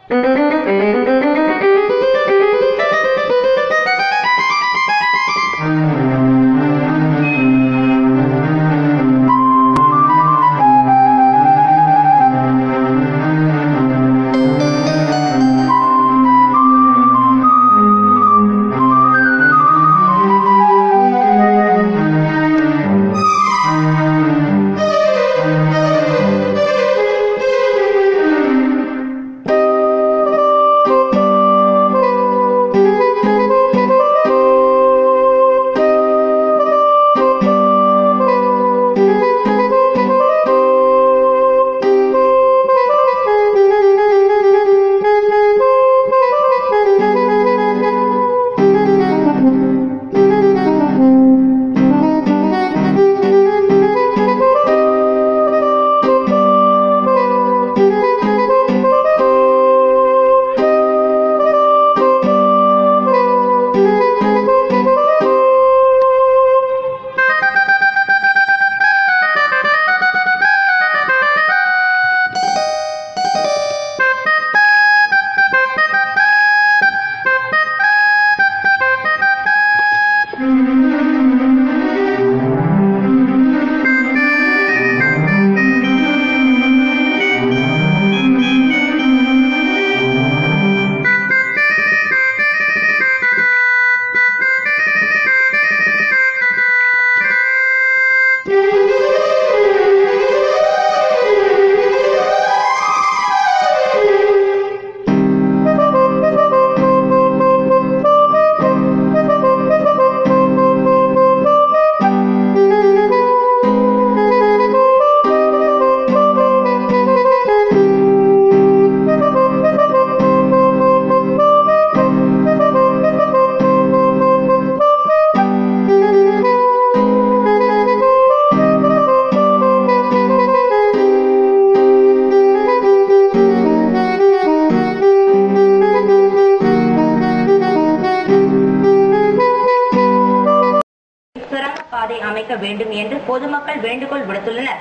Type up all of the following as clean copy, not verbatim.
பாதை அமைக்க வேண்டும் என்று பொதுமக்கள் வேண்டுகோள் விடுத்துள்ளனர்.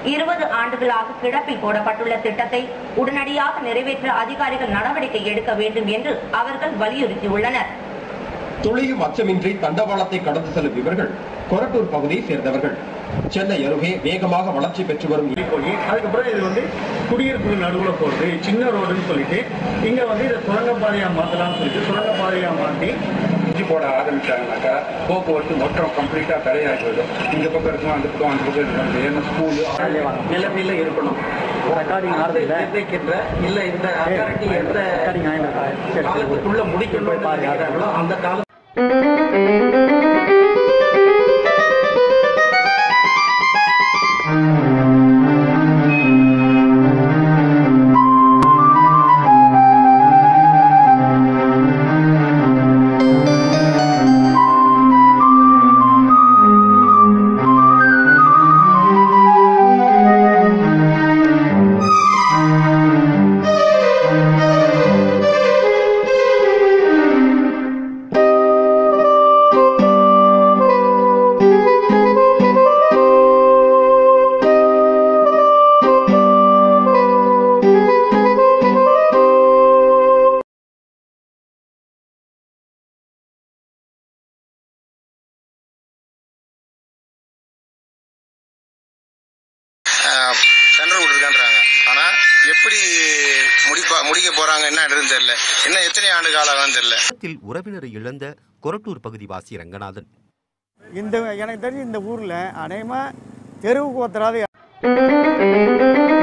20 ஆண்டுகளாக கிடப்பில் போடப்பட்டுள்ள திட்டத்தை உடனடியாக நிறைவேற்ற அதிகாரிகள் நடவடிக்கை எடுக்க வேண்டும் என்று அவர்கள் வலியுறுத்தியுள்ளனர். துளியும் அச்சமின்றி தண்டவாளத்தை கடந்து செல்லும் இவர்கள் கொரட்டூர் பகுதியை சேர்ந்தவர்கள். சென்னை அருகே வேகமாக வளர்ச்சி பெற்று வரும் அதுக்கப்புறம் இது வந்து குடியிருப்புக்கு நடுவில் போறது சின்ன ரோடுன்னு சொல்லிட்டு இங்க வந்து இதை சுரங்கப்பாதையா மாத்தலாம்னு சொல்லிட்டு சுரங்கப்பாதையா மாற்றி போட ஆரம்பிச்சாங்கனாக்கா போக்குவரத்து மொத்தம் கம்ப்ளீட்டா தடையாகி போயிடும். இந்த பக்கம் இருக்கும் அந்த பக்கம் இருக்கும் ஏன்னா ஸ்கூலு நிலைமையில இருக்கணும். இல்ல இந்த அத்தாரிட்டி எந்த காலத்துக்குள்ள முடிக்கணும் அந்த காலம் சென்டர் கொடுத்துருக்கான்றாங்க. ஆனால் எப்படி முடிக்க போறாங்க என்ன தெரியல. என்ன எத்தனை ஆண்டு காலம் தெரியல. உறவினரை இழந்த கொரட்டூர் பகுதிவாசி ரங்கநாதன், எனக்கு தெரிஞ்சு இந்த ஊர்ல அநேகமா தெருவுக்கு ஒருத்தராது